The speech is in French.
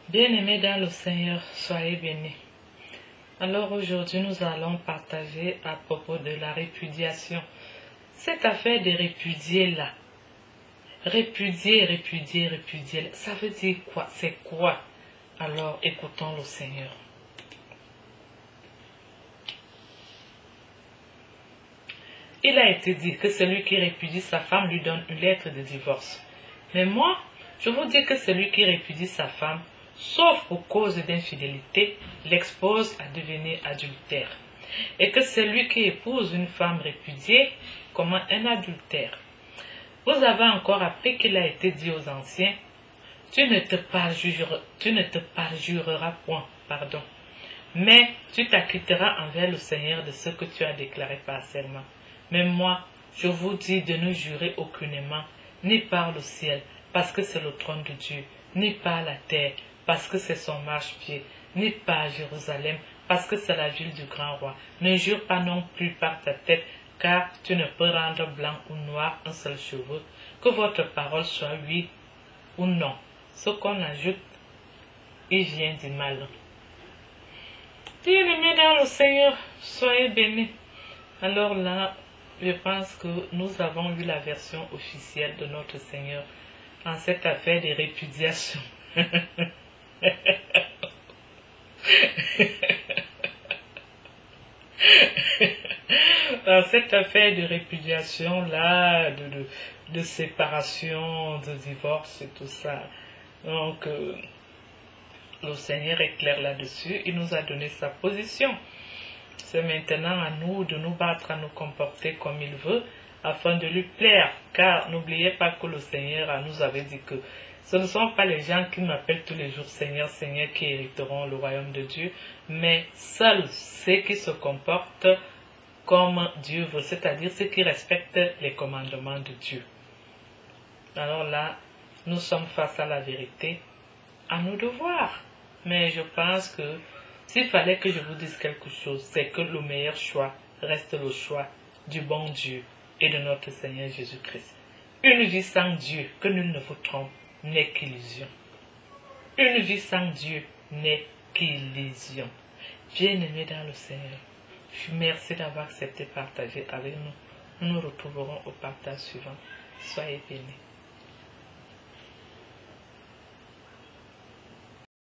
Bien-aimés dans le Seigneur, soyez bénis. Alors aujourd'hui, nous allons partager à propos de la répudiation. Cette affaire de répudier là, répudier, ça veut dire quoi? C'est quoi? Alors écoutons le Seigneur. Il a été dit que celui qui répudie sa femme lui donne une lettre de divorce. Mais moi, je vous dis que celui qui répudie sa femme, sauf pour cause d'infidélité, l'expose à devenir adultère. Et que celui qui épouse une femme répudiée commet un adultère. Vous avez encore appris qu'il a été dit aux anciens, tu ne te parjureras point, mais tu t'acquitteras envers le Seigneur de ce que tu as déclaré par serment. Mais moi, je vous dis de ne jurer aucunement, ni par le ciel, parce que c'est le trône de Dieu, ni par la terre, parce que c'est son marchepied, ni par Jérusalem, parce que c'est la ville du grand roi. Ne jure pas non plus par ta tête, car tu ne peux rendre blanc ou noir un seul cheveu. Que votre parole soit oui ou non. Ce qu'on ajoute, il vient du mal. Bien-aimés dans le Seigneur, soyez bénis. Alors là, je pense que nous avons eu la version officielle de notre Seigneur en cette affaire de répudiation. Dans cette affaire de répudiation là, de séparation, de divorce et tout ça. Donc, le Seigneur est clair là-dessus. Il nous a donné sa position. C'est maintenant à nous de nous battre, à nous comporter comme il veut, afin de lui plaire. Car n'oubliez pas que le Seigneur nous avait dit que ce ne sont pas les gens qui m'appellent tous les jours Seigneur, Seigneur qui hériteront le royaume de Dieu, mais seuls ceux qui se comportent comme Dieu veut, c'est-à-dire ceux qui respectent les commandements de Dieu. Alors là, nous sommes face à la vérité, à nous de voir. Mais je pense que s'il fallait que je vous dise quelque chose, c'est que le meilleur choix reste le choix du bon Dieu et de notre Seigneur Jésus-Christ. Une vie sans Dieu, que nul ne vous trompe, n'est qu'illusion. Une vie sans Dieu n'est qu'illusion. Bien-aimés dans le Seigneur, merci d'avoir accepté de partager avec nous. Nous nous retrouverons au partage suivant. Soyez bénis.